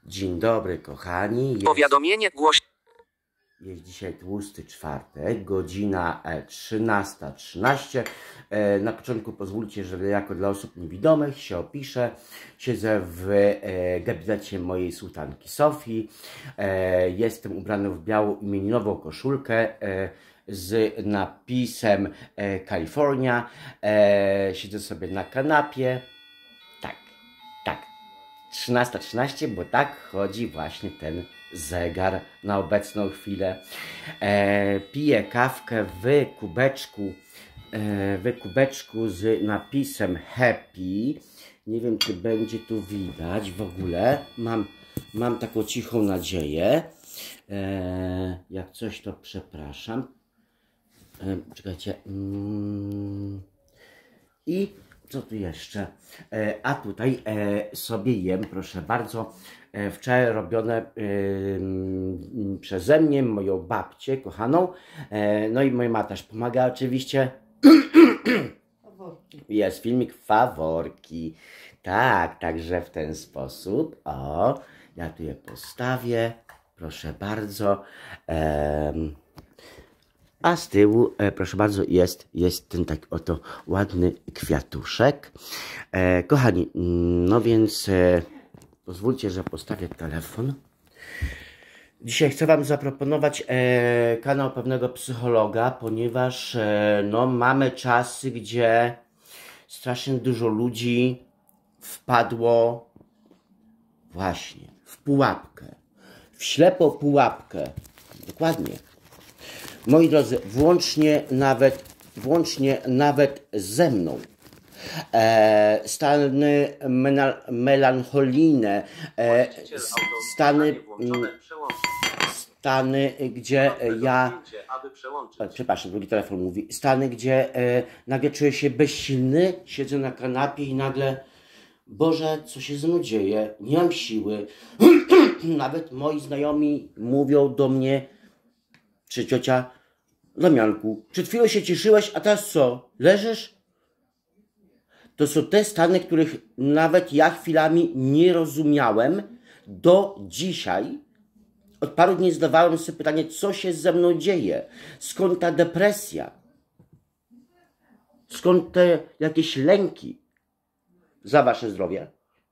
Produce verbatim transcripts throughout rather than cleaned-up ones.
Dzień dobry, kochani. Jest, Powiadomienie głośne. jest dzisiaj tłusty czwartek, godzina trzynasta trzynaście. E, na początku pozwólcie, że jako dla osób niewidomych się opiszę. Siedzę w e, gabinecie mojej sułtanki Sofii. E, jestem ubrany w białą imieninową koszulkę e, z napisem e, California. E, siedzę sobie na kanapie. Tak, tak. trzynasta trzynaście, bo tak chodzi właśnie ten zegar na obecną chwilę. E, piję kawkę w kubeczku, e, w kubeczku z napisem Happy. Nie wiem, czy będzie tu widać w ogóle. Mam, mam taką cichą nadzieję. E, jak coś, to przepraszam. E, czekajcie. Mm. I co tu jeszcze? E, a tutaj e, sobie jem, proszę bardzo, e, wczoraj robione e, przeze mnie, moją babcię kochaną. E, no i moja mama też pomaga oczywiście. Faworki. Jest filmik faworki. Tak, także w ten sposób. O, ja tu je postawię. Proszę bardzo. E, A z tyłu, e, proszę bardzo, jest, jest ten tak oto ładny kwiatuszek. E, kochani, no więc e, pozwólcie, że postawię telefon. Dzisiaj chcę Wam zaproponować e, kanał pewnego psychologa, ponieważ e, no, mamy czasy, gdzie strasznie dużo ludzi wpadło właśnie w pułapkę. W ślepą pułapkę. Dokładnie. Moi drodzy, włącznie nawet, włącznie nawet ze mną. E, stany melancholijne, e, stany, stany, gdzie ja, e, przepraszam, drugi telefon mówi, stany, gdzie e, nagle czuję się bezsilny, siedzę na kanapie i nagle, Boże, co się ze mną dzieje, nie mam siły. Nawet moi znajomi mówią do mnie, czy ciocia, Damianku, przed chwilą się cieszyłeś, a teraz co? Leżysz? To są te stany, których nawet ja chwilami nie rozumiałem do dzisiaj. Od paru dni zadawałem sobie pytanie, co się ze mną dzieje? Skąd ta depresja? Skąd te jakieś lęki? Za wasze zdrowie.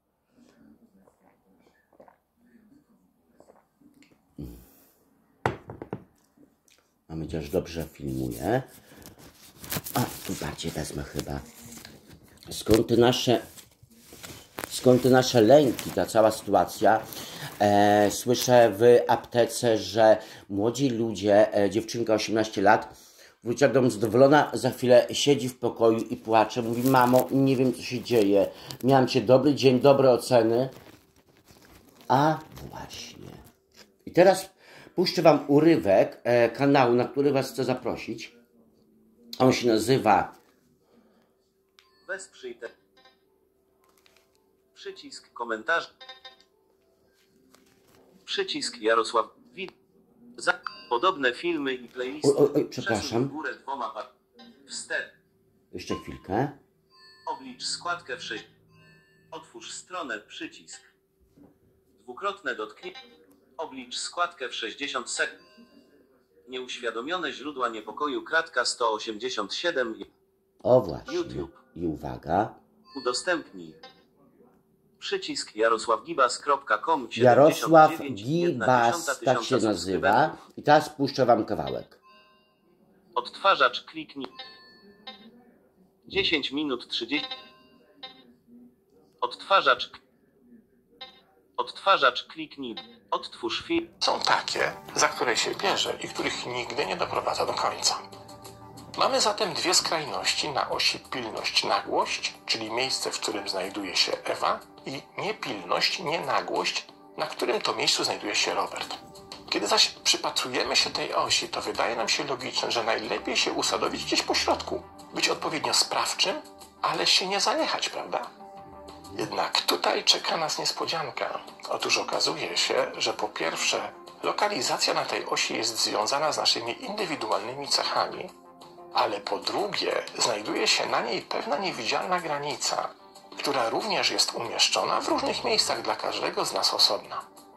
Mam nadzieję, że dobrze filmuję. A, tu bardziej wezmę chyba. Skąd te nasze, skąd te nasze lęki, ta cała sytuacja? E, słyszę w aptece, że młodzi ludzie, e, dziewczynka osiemnaście lat, wróciła do domu zadowolona, za chwilę siedzi w pokoju i płacze. Mówi, mamo, nie wiem, co się dzieje. Miałem cię dobry dzień, dobre oceny. A właśnie. I teraz puszczę Wam urywek e, kanału, na który Was chcę zaprosić. On się nazywa Wesprzyj te... Przycisk komentarz. Przycisk Jarosław Wid. Za podobne filmy i playlisty. Oj, oj, oj, przepraszam. Górę dwoma wstecz. Jeszcze chwilkę. Oblicz składkę w sześć. Otwórz stronę, przycisk. Dwukrotne dotknięcie. Oblicz składkę w sześćdziesiąt sekund. Nieuświadomione źródła niepokoju, kratka sto osiemdziesiąt siedem. O właśnie. YouTube. I uwaga. Udostępnij. Przycisk jarosławgibas kropka com. Jarosław Gibas, tak się nazywa. I teraz puszczę Wam kawałek. Odtwarzacz, kliknij. dziesięć minut trzydzieści. Odtwarzacz. Odtwarzacz, kliknij. Odtwórz film. Są takie, za które się bierze i których nigdy nie doprowadza do końca. Mamy zatem dwie skrajności na osi pilność-nagłość, czyli miejsce, w którym znajduje się Ewa, i niepilność-nienagłość, na którym to miejscu znajduje się Robert. Kiedy zaś przypatrujemy się tej osi, to wydaje nam się logiczne, że najlepiej się usadowić gdzieś po środku, być odpowiednio sprawczym, ale się nie zaniechać, prawda? Jednak tutaj czeka nas niespodzianka. Otóż okazuje się, że po pierwsze, lokalizacja na tej osi jest związana z naszymi indywidualnymi cechami, ale po drugie, znajduje się na niej pewna niewidzialna granica, która również jest umieszczona w różnych miejscach dla każdego z nas osobna.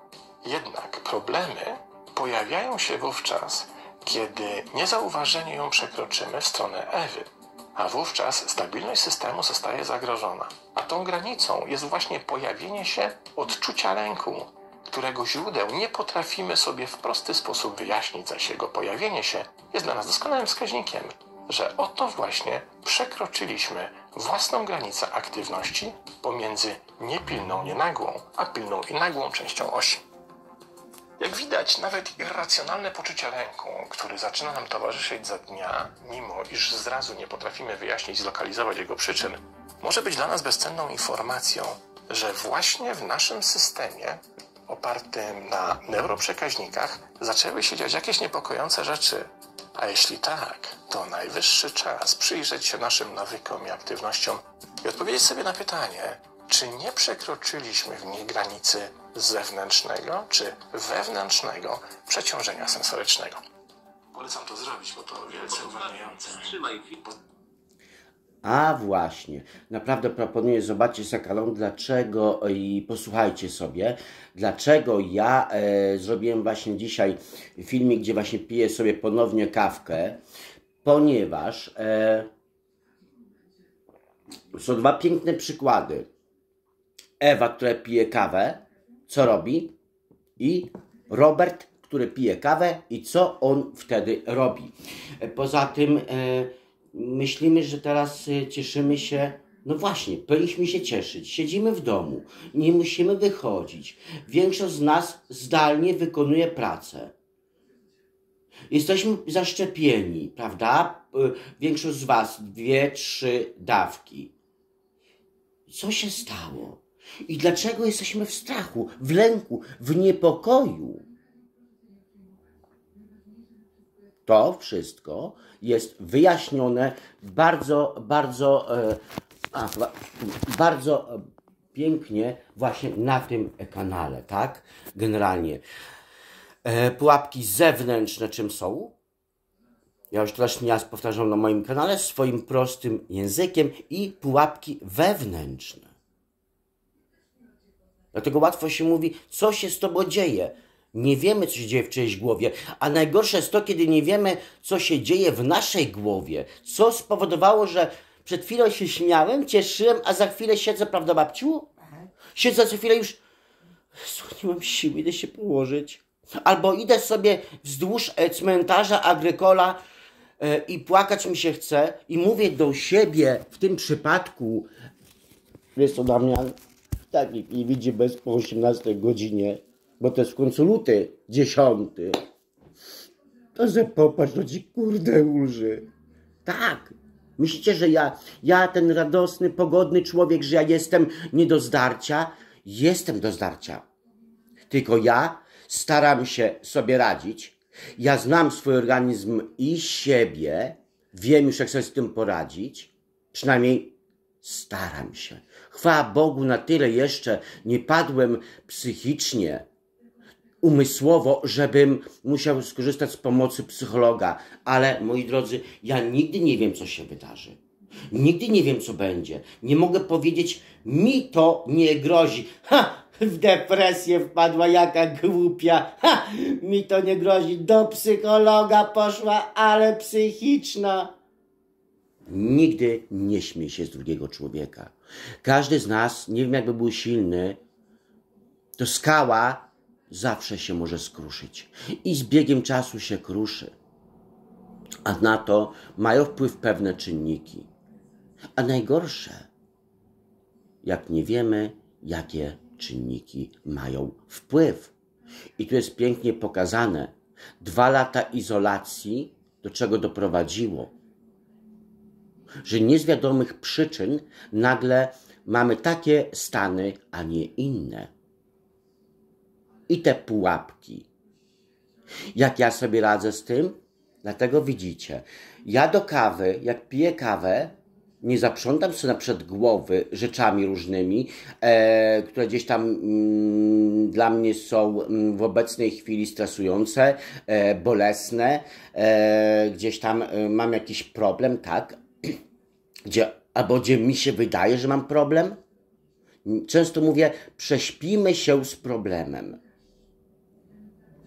Jednak problemy pojawiają się wówczas, kiedy niezauważenie ją przekroczymy w stronę Ewy, a wówczas stabilność systemu zostaje zagrożona. A tą granicą jest właśnie pojawienie się odczucia lęku, którego źródeł nie potrafimy sobie w prosty sposób wyjaśnić, zaś jego pojawienie się jest dla nas doskonałym wskaźnikiem, że oto właśnie przekroczyliśmy własną granicę aktywności pomiędzy niepilną, nienagłą, a pilną i nagłą częścią osi. Jak widać, nawet irracjonalne poczucie lęku, który zaczyna nam towarzyszyć za dnia, mimo iż zrazu nie potrafimy wyjaśnić, zlokalizować jego przyczyn, może być dla nas bezcenną informacją, że właśnie w naszym systemie opartym na neuroprzekaźnikach zaczęły się dziać jakieś niepokojące rzeczy. A jeśli tak, to najwyższy czas przyjrzeć się naszym nawykom i aktywnościom i odpowiedzieć sobie na pytanie, czy nie przekroczyliśmy w nich granicy zewnętrznego czy wewnętrznego przeciążenia sensorycznego. Polecam to zrobić, bo to wielce uwalniające. Wstrzymaj film. A właśnie, naprawdę proponuję, zobaczcie za kanał, dlaczego i posłuchajcie sobie, dlaczego ja e, zrobiłem właśnie dzisiaj filmik, gdzie właśnie piję sobie ponownie kawkę, ponieważ e, są dwa piękne przykłady. Ewa, która pije kawę, co robi? I Robert, który pije kawę i co on wtedy robi. Poza tym e, myślimy, że teraz cieszymy się, no właśnie, powinniśmy się cieszyć. Siedzimy w domu, nie musimy wychodzić. Większość z nas zdalnie wykonuje pracę. Jesteśmy zaszczepieni, prawda? Większość z was dwie, trzy dawki. Co się stało? I dlaczego jesteśmy w strachu, w lęku, w niepokoju? To wszystko jest wyjaśnione bardzo, bardzo, e, a, bardzo pięknie właśnie na tym kanale, tak? Generalnie. E, pułapki zewnętrzne czym są? Ja już teraz nie raz powtarzam na moim kanale swoim prostym językiem i pułapki wewnętrzne. Dlatego łatwo się mówi, co się z tobą dzieje. Nie wiemy, co się dzieje w czyjejś głowie, a najgorsze jest to, kiedy nie wiemy, co się dzieje w naszej głowie. Co spowodowało, że przed chwilą się śmiałem, cieszyłem, a za chwilę siedzę, prawda babciu? Siedzę za chwilę już, nie mam siły, idę się położyć. Albo idę sobie wzdłuż cmentarza Agrykola e, i płakać mi się chce i mówię do siebie w tym przypadku, wiesz co, Damian, tak nie widzi bez po osiemnastej godzinie, bo to jest w końcu luty, dziesiąty. To że popatrz, to ci kurde ulży. Tak. Myślicie, że ja, ja ten radosny, pogodny człowiek, że ja jestem nie do zdarcia? Jestem do zdarcia. Tylko ja staram się sobie radzić. Ja znam swój organizm i siebie. Wiem już, jak sobie z tym poradzić. Przynajmniej staram się. Chwała Bogu, na tyle jeszcze nie padłem psychicznie, umysłowo, żebym musiał skorzystać z pomocy psychologa. Ale, moi drodzy, ja nigdy nie wiem, co się wydarzy. Nigdy nie wiem, co będzie. Nie mogę powiedzieć, mi to nie grozi. Ha! W depresję wpadła, jaka głupia. Ha! Mi to nie grozi. Do psychologa poszła, ale psychiczna. Nigdy nie śmiej się z drugiego człowieka. Każdy z nas, nie wiem jakby był silny, to skała zawsze się może skruszyć. I z biegiem czasu się kruszy. A na to mają wpływ pewne czynniki. A najgorsze, jak nie wiemy, jakie czynniki mają wpływ. I tu jest pięknie pokazane. Dwa lata izolacji do czego doprowadziło? Że nie z wiadomych przyczyn nagle mamy takie stany, a nie inne. I te pułapki. Jak ja sobie radzę z tym? Dlatego widzicie, ja do kawy, jak piję kawę, nie zaprzątam sobie na przykład głowy rzeczami różnymi, e, które gdzieś tam mm, dla mnie są mm, w obecnej chwili stresujące, e, bolesne, e, gdzieś tam e, mam jakiś problem, tak? Gdzie, albo gdzie mi się wydaje, że mam problem. Często mówię, prześpimy się z problemem.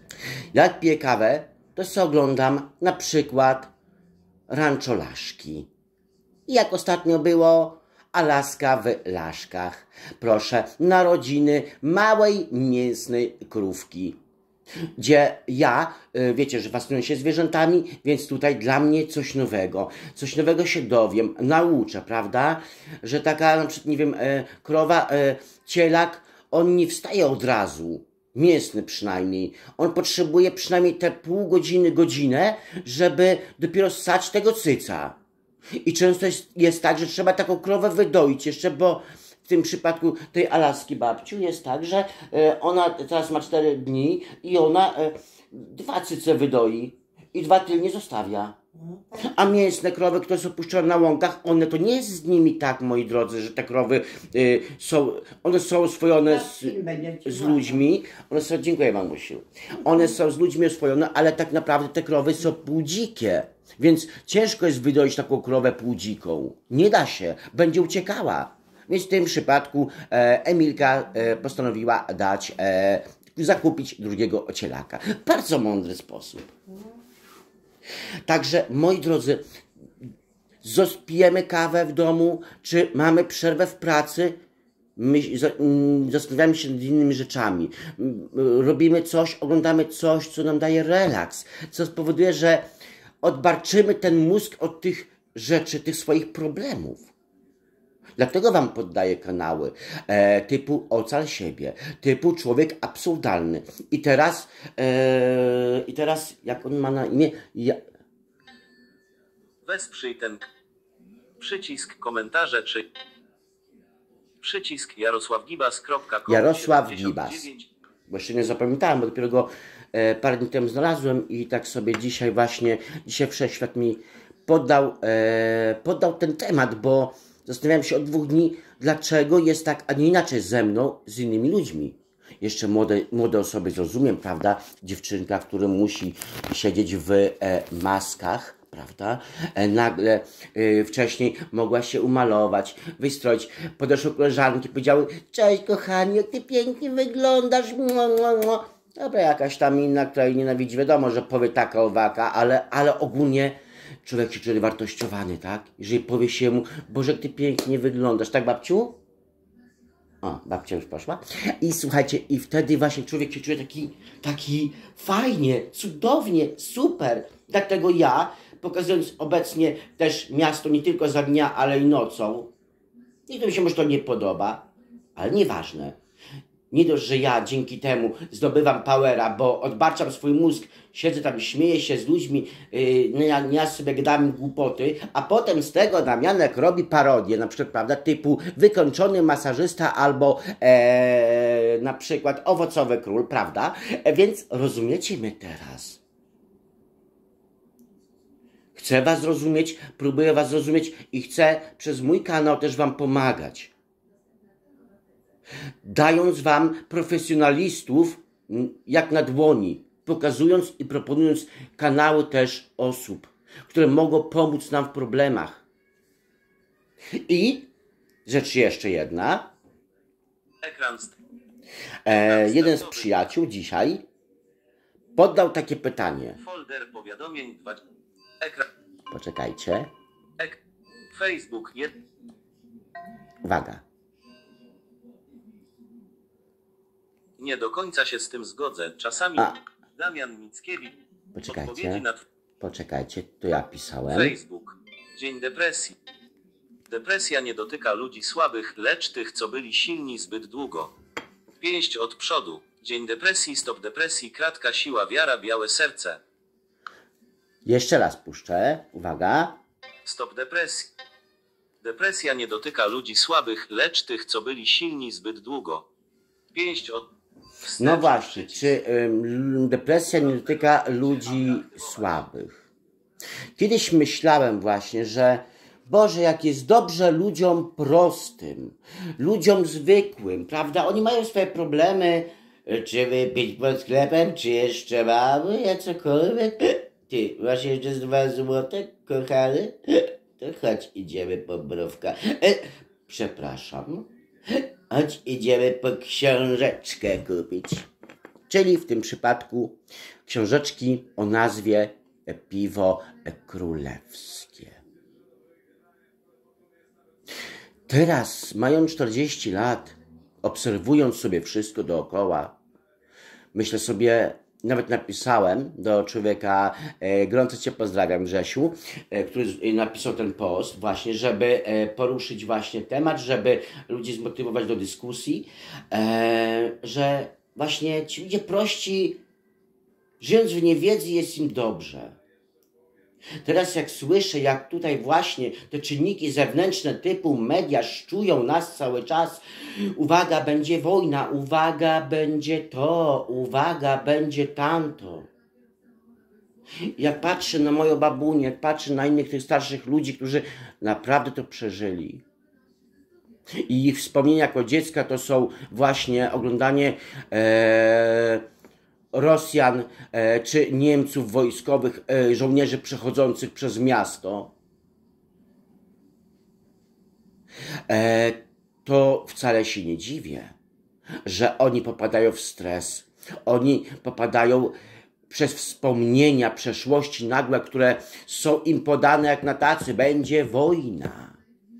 Jak piję kawę, to sobie oglądam na przykład Rancholaszki. Jak ostatnio było, Alaska w Laszkach. Proszę, narodziny małej mięsnej krówki. Gdzie ja, wiecie, że fascynuję się zwierzętami, więc tutaj dla mnie coś nowego. Coś nowego się dowiem, nauczę, prawda? Że taka, na przykład, nie wiem, krowa, cielak, on nie wstaje od razu. Mięsny przynajmniej. On potrzebuje przynajmniej te pół godziny, godzinę, żeby dopiero ssać tego cyca. I często jest, jest tak, że trzeba taką krowę wydoić jeszcze, bo w tym przypadku tej Alaski babciu jest tak, że e, ona teraz ma cztery dni i ona e, dwa cyce wydoi i dwa tylnie zostawia. A mięsne krowy, które są puszczone na łąkach, one to nie jest z nimi tak, moi drodzy, że te krowy y, są, one są oswojone z, z ludźmi. One są, dziękuję mamusiu. One są z ludźmi oswojone, ale tak naprawdę te krowy są półdzikie. Więc ciężko jest wydoić taką krowę półdziką. Nie da się, będzie uciekała. Więc w tym przypadku e, Emilka e, postanowiła dać, e, zakupić drugiego cielaka. Bardzo mądry sposób. Także, moi drodzy, pijemy kawę w domu, czy mamy przerwę w pracy, my zastanawiamy się nad innymi rzeczami. Robimy coś, oglądamy coś, co nam daje relaks, co spowoduje, że odbarczymy ten mózg od tych rzeczy, tych swoich problemów. Dlatego wam poddaję kanały e, typu Ocal siebie, typu Człowiek Absurdalny. I teraz, e, i teraz jak on ma na imię? Ja... Wesprzyj ten przycisk komentarze czy przycisk jarosławgibas kropka com. Jarosław Gibas. Bo jeszcze nie zapamiętałem, bo dopiero go e, parę dni temu znalazłem i tak sobie dzisiaj właśnie, dzisiaj Wszechświat mi poddał, e, poddał ten temat, bo zastanawiałem się od dwóch dni, dlaczego jest tak, a nie inaczej ze mną, z innymi ludźmi. Jeszcze młode, młode osoby zrozumiem, prawda? Dziewczynka, która musi siedzieć w e, maskach, prawda? E, nagle e, wcześniej mogła się umalować, wystroić. Podeszły koleżanki, powiedziały: cześć kochani, jak ty pięknie wyglądasz. Mua, mua, mua. Dobra, jakaś tam inna, która jej nienawidzi. Wiadomo, że powie taka, owaka, ale, ale ogólnie człowiek się czuje wartościowany, tak? Jeżeli powie się mu: Boże, jak ty pięknie wyglądasz, tak babciu? O, babcia już poszła. I słuchajcie, i wtedy właśnie człowiek się czuje taki, taki fajnie, cudownie, super. Dlatego ja, pokazując obecnie też miasto nie tylko za dnia, ale i nocą, niektórym się może to nie podoba, ale nieważne. Nie dość, że ja dzięki temu zdobywam powera, bo odbarczam swój mózg, siedzę tam, śmieję się z ludźmi, yy, ja, ja sobie gadam głupoty, a potem z tego Damianek robi parodię, na przykład, prawda, typu Wykończony masażysta albo ee, na przykład Owocowy król, prawda? E, więc rozumiecie mnie teraz. Chcę was zrozumieć, próbuję was zrozumieć i chcę przez mój kanał też wam pomagać. Dając wam profesjonalistów jak na dłoni, pokazując i proponując kanały też osób, które mogą pomóc nam w problemach. I rzecz jeszcze jedna. Ekran E, jeden z przyjaciół dzisiaj poddał takie pytanie. Folder powiadomień dwa. Ekran. Poczekajcie. Ek Facebook jed. Uwaga. Nie do końca się z tym zgodzę. Czasami A. Damian Mickiewicz. Poczekajcie. Odpowiedzi na Poczekajcie, to ja pisałem. Facebook. Dzień depresji. Depresja nie dotyka ludzi słabych, lecz tych, co byli silni zbyt długo. Pięść od przodu. Dzień depresji, stop depresji, kratka, siła, wiara, białe serce. Jeszcze raz puszczę. Uwaga. Stop depresji. Depresja nie dotyka ludzi słabych, lecz tych, co byli silni zbyt długo. Pięść od... Wstecz, No właśnie, przycisk. czy ym, depresja nie dotyka ludzi słabych? Kiedyś myślałem właśnie, że Boże, jak jest dobrze ludziom prostym, ludziom zwykłym, prawda? Oni mają swoje problemy, czy wypić pod sklepem, czy jeszcze mamy, ja cokolwiek. Ty, masz jeszcze z dwa złote, kochany? To chodź, idziemy po browka. E, przepraszam. Chodź, idziemy po książeczkę kupić. czyli w tym przypadku książeczki o nazwie Piwo Królewskie. Teraz, mając czterdzieści lat, obserwując sobie wszystko dookoła, myślę sobie, nawet napisałem do człowieka, e, gorąco Cię pozdrawiam, Grzesiu, e, który napisał ten post właśnie, żeby e, poruszyć właśnie temat, żeby ludzi zmotywować do dyskusji, e, że właśnie ci ludzie prości, żyjąc w niewiedzy, jest im dobrze. Teraz jak słyszę, jak tutaj właśnie te czynniki zewnętrzne typu media szczują nas cały czas, uwaga, będzie wojna, uwaga, będzie to, uwaga, będzie tamto. Jak patrzę na moją babunię, jak patrzę na innych tych starszych ludzi, którzy naprawdę to przeżyli. I ich wspomnienia jako dziecka to są właśnie oglądanie ee, Rosjan e, czy Niemców wojskowych, e, żołnierzy przechodzących przez miasto, e, to wcale się nie dziwię, że oni popadają w stres. Oni popadają przez wspomnienia przeszłości nagłe, które są im podane jak na tacy. Będzie wojna.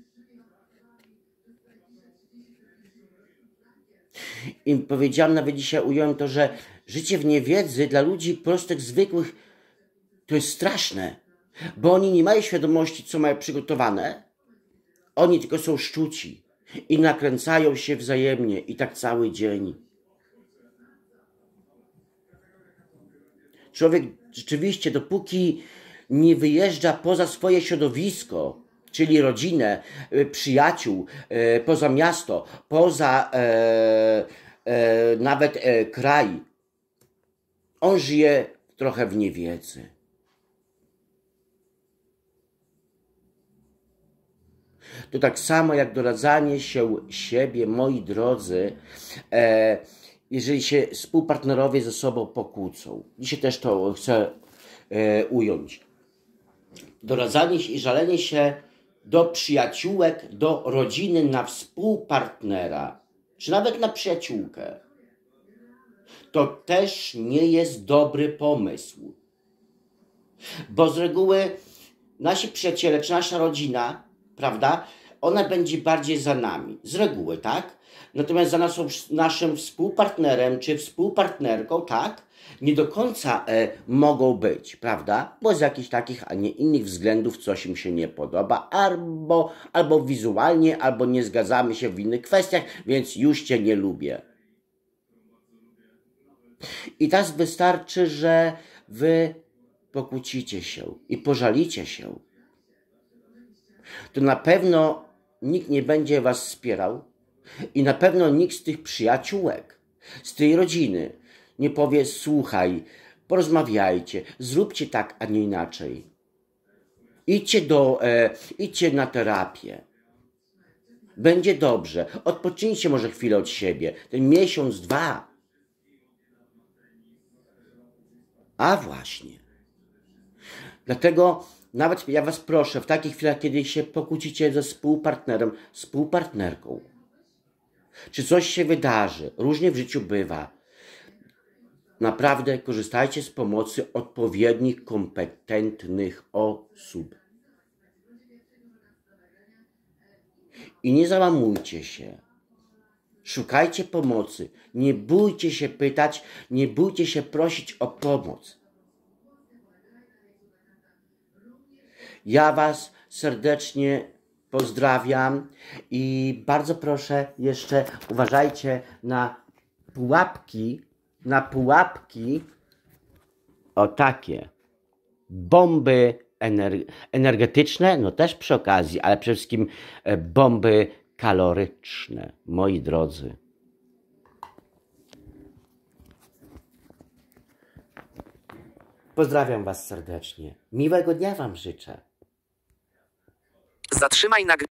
I powiedziałem, nawet dzisiaj ująłem to, że życie w niewiedzy dla ludzi prostych, zwykłych to jest straszne, bo oni nie mają świadomości, co mają przygotowane. Oni tylko są szczuci i nakręcają się wzajemnie i tak cały dzień. Człowiek rzeczywiście, dopóki nie wyjeżdża poza swoje środowisko, czyli rodzinę, przyjaciół, poza miasto, poza e, e, nawet e, kraj, on żyje trochę w niewiedzy. To tak samo jak doradzanie się siebie, moi drodzy, e, jeżeli się współpartnerowie ze sobą pokłócą. Dzisiaj też to chcę e, ująć. Doradzanie się i żalenie się do przyjaciółek, do rodziny na współpartnera, czy nawet na przyjaciółkę, to też nie jest dobry pomysł. Bo z reguły nasi przyjaciele, czy nasza rodzina, prawda, ona będzie bardziej za nami. Z reguły, tak? Natomiast za naszą, naszym współpartnerem, czy współpartnerką, tak, nie do końca e, mogą być, prawda? Bo z jakichś takich, a nie innych względów coś im się nie podoba, albo, albo wizualnie, albo nie zgadzamy się w innych kwestiach, więc już Cię nie lubię. I teraz wystarczy, że Wy pokłócicie się i pożalicie się. To na pewno nikt nie będzie Was wspierał i na pewno nikt z tych przyjaciółek, z tej rodziny nie powie: słuchaj, porozmawiajcie, zróbcie tak, a nie inaczej. Idźcie, do, e, idźcie na terapię. Będzie dobrze. Odpocznijcie może chwilę od siebie. Ten miesiąc, dwa. A właśnie. Dlatego nawet ja Was proszę, w takich chwilach, kiedy się pokłócicie ze współpartnerem, współpartnerką, czy coś się wydarzy, różnie w życiu bywa, naprawdę korzystajcie z pomocy odpowiednich, kompetentnych osób. I nie załamujcie się. Szukajcie pomocy. Nie bójcie się pytać, nie bójcie się prosić o pomoc. Ja Was serdecznie pozdrawiam i bardzo proszę jeszcze uważajcie na pułapki, na pułapki o takie bomby ener- energetyczne, no też przy okazji, ale przede wszystkim bomby kaloryczne, moi drodzy. Pozdrawiam Was serdecznie. Miłego dnia Wam życzę. Zatrzymaj nagrywanie.